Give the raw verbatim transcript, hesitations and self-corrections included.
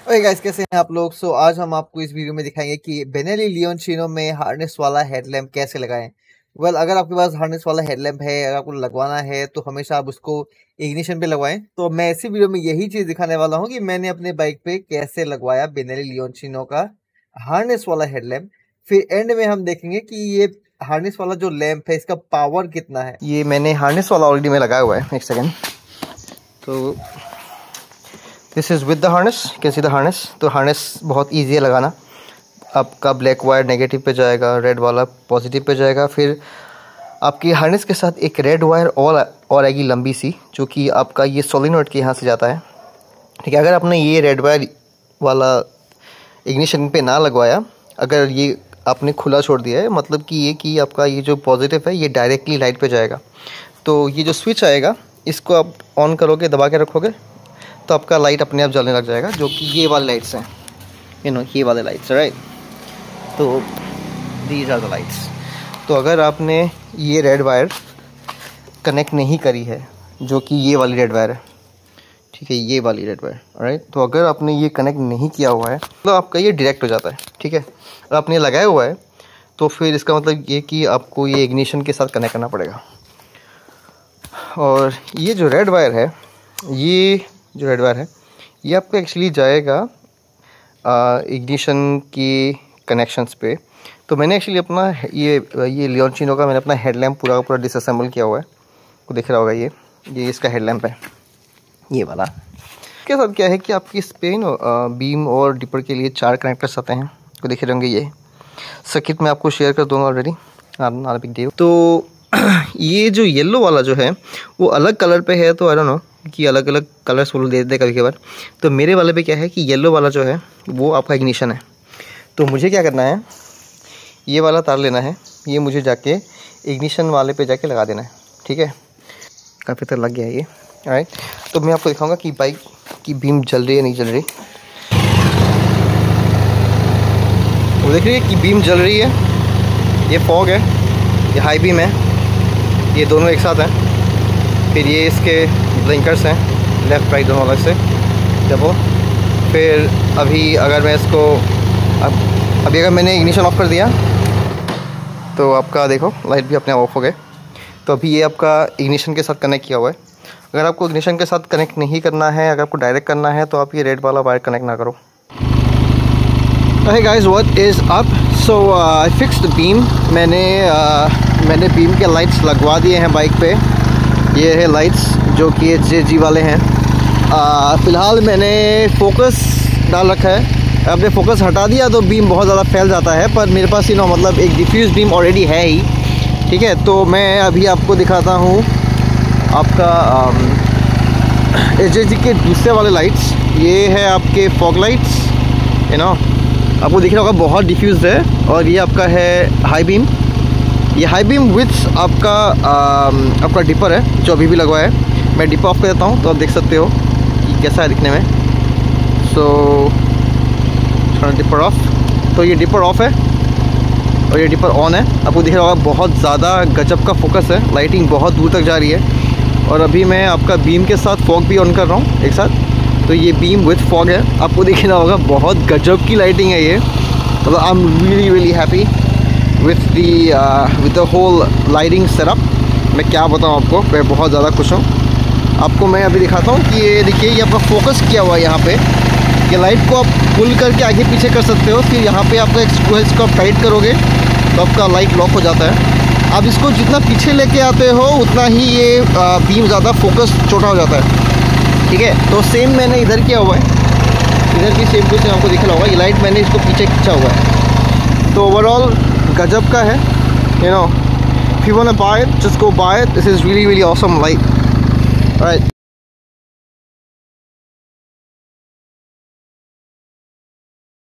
Okay guys, कैसे हैं आप लोग। सो so, आज हम आपको इस वीडियो में दिखाएंगे कि बेनेली लियोनशिनो में हार्नेस वाला हेडलैम्प कैसे लगाएं। वेल well, अगर आपके पास हार्नेस वाला हेडलैम्प है, अगर आपको लगवाना है तो हमेशा आप उसको इग्निशन पे लगवाएं। तो मैं इसी वीडियो में यही चीज दिखाने वाला हूं कि मैंने अपने बाइक पे कैसे लगवाया बेनेली लियोनशिनो का हार्नेस वाला हेडलैम्प। फिर एंड में हम देखेंगे कि ये हार्नेस वाला जो लैंप है इसका पावर कितना है। ये मैंने हार्नेस वाला ऑलरेडी में लगाया हुआ है। एक सेकेंड। तो this is with the harness, you can see the harness. तो हार्नेस बहुत ईजी है लगाना। आपका ब्लैक वायर नेगेटिव पे जाएगा, रेड वाला पॉजिटिव पे जाएगा। फिर आपकी हार्नेस के साथ एक रेड वायर और और आएगी लंबी सी, जो कि आपका ये सोलिनॉइड के यहाँ से जाता है। ठीक है, अगर आपने ये रेड वायर वाला इग्निशन पे ना लगवाया, अगर ये आपने खुला छोड़ दिया है, मतलब कि ये कि आपका ये जो पॉजिटिव है ये डायरेक्टली लाइट पे जाएगा। तो ये जो स्विच आएगा इसको आप ऑन करोगे, दबा के रखोगे तो आपका लाइट अपने आप जलने लग जाएगा, जो कि ये वाले लाइट्स हैं, यू नो ये वाले लाइट्स, राइट। तो दीज आर द लाइट्स। तो अगर आपने ये रेड वायर कनेक्ट नहीं करी है, जो कि ये वाली रेड वायर है, ठीक है, ये वाली रेड वायर, राइट। तो अगर आपने ये कनेक्ट नहीं किया हुआ है तो आपका ये डायरेक्ट हो जाता है। ठीक है, अगर आपने लगाया हुआ है तो फिर इसका मतलब ये कि आपको ये इग्निशन के साथ कनेक्ट करना पड़ेगा। और ये जो रेड वायर है, ये जो रेड वायर है ये आपको एक्चुअली जाएगा इग्निशन की कनेक्शंस पे। तो मैंने एक्चुअली अपना ये ये लियोनशिनो का मैंने अपना हेडलैम्प पूरा का पूरा डिसअसेंबल किया हुआ है। को दिख रहा होगा, ये ये इसका हेडलैम्प है, ये वाला। इसके साथ क्या है कि आपकी इस पे नो बीम और डिपर के लिए चार कनेक्टर्स आते हैं। को दिख रहे होंगे, ये सर्किट में आपको शेयर कर दूँगा already, not a big deal. तो ये जो येलो वाला जो है वो अलग कलर पे है, तो आई डोंट नो कि अलग अलग कलर्स वो दे देते कभी कभार। तो मेरे वाले पे क्या है कि येलो वाला जो है वो आपका इग्निशन है। तो मुझे क्या करना है, ये वाला तार लेना है, ये मुझे जाके इग्निशन वाले पे जाके लगा देना है। ठीक है, काफ़ी तरह लग गया है ये, राइट। तो मैं आपको दिखाऊंगा कि बाइक की बीम जल रही है नहीं जल रही। वो देख रही है कि बीम जल रही है, ये फॉग है, ये हाई बीम है, ये दोनों एक साथ हैं। फिर ये इसके ब्लिंकर्स हैं, लेफ़्ट राइट दोनों अलग से, देखो। फिर अभी अगर मैं इसको अब अभी अगर मैंने इग्निशन ऑफ कर दिया तो आपका देखो लाइट भी अपने आप ऑफ हो गए। तो अभी ये आपका इग्निशन के साथ कनेक्ट किया हुआ है। अगर आपको इग्निशन के साथ कनेक्ट नहीं करना है, अगर आपको डायरेक्ट करना है, तो आप ये रेड वाला वायर कनेक्ट ना करो। Hey guys, what is up? So uh, I fixed the beam. मैंने uh, मैंने बीम के लाइट्स लगवा दिए हैं बाइक पे। ये है लाइट्स जो कि एच जे जी वाले हैं। uh, फ़िलहाल मैंने फोकस डाल रखा है। आपने फोकस हटा दिया तो बीम बहुत ज़्यादा फैल जाता है, पर मेरे पास यू नो मतलब एक डिफ्यूज़ बीम ऑलरेडी है ही। ठीक है, तो मैं अभी आपको दिखाता हूँ आपका एच जे जी के दूसरे वाले लाइट्स। ये है आपके फॉग लाइट्स, यू नो आपको दिख रहा होगा बहुत डिफ्यूज़ है। और ये आपका है हाई बीम, ये हाई बीम विथ आपका आ, आपका डिपर है जो अभी भी लगवाया है। मैं डिपर ऑफ कर देता हूँ तो आप देख सकते हो कि कैसा है दिखने में। सो डिपर ऑफ, तो ये डिपर ऑफ है और ये डिपर ऑन है। आपको दिख रहा होगा बहुत ज़्यादा गजब का फोकस है, लाइटिंग बहुत दूर तक जा रही है। और अभी मैं आपका बीम के साथ फॉग भी ऑन कर रहा हूँ एक साथ। तो ये बीम विथ फॉग है, आपको दिखना होगा बहुत गजब की लाइटिंग है ये। मतलब I am really really happy with the with the whole lighting setup. मैं क्या बताऊँ आपको, मैं बहुत ज़्यादा खुश हूँ। आपको मैं अभी दिखाता हूँ कि ये देखिए, ये आपका फोकस किया हुआ है यहाँ पे। ये लाइट को आप पुल करके आगे पीछे कर सकते हो। फिर यहाँ पे आपका एक स्क्रू है, इसको आप टाइट करोगे तो आपका लाइट लॉक हो जाता है। आप इसको जितना पीछे लेके आते हो उतना ही ये बीम ज़्यादा फोकस छोटा हो जाता है। ठीक है, तो सेम मैंने इधर किया हुआ है, इधर भी सेम टू सेम आपको दिख रहा होगा। ये लाइट मैंने इसको पीछे खींचा हुआ है। तो ओवरऑल गजब का है, you know. If you want to buy it, just go buy it. This is really really awesome light, right.